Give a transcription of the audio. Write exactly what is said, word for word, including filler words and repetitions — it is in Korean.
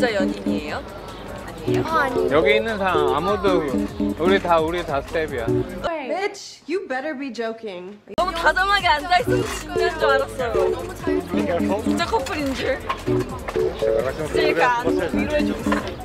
진짜 연인이에요? 아니에요? 어, 아니. 여기 있는 사람 아무도 우리 다 우리 다 스텝이야. Bitch, you better be joking. 너무 다정하게 앉아있어서 친구인 줄 알았어요. 너무 잘. 진짜 커플인 줄. 진짜 이렇게 안 위로해줘.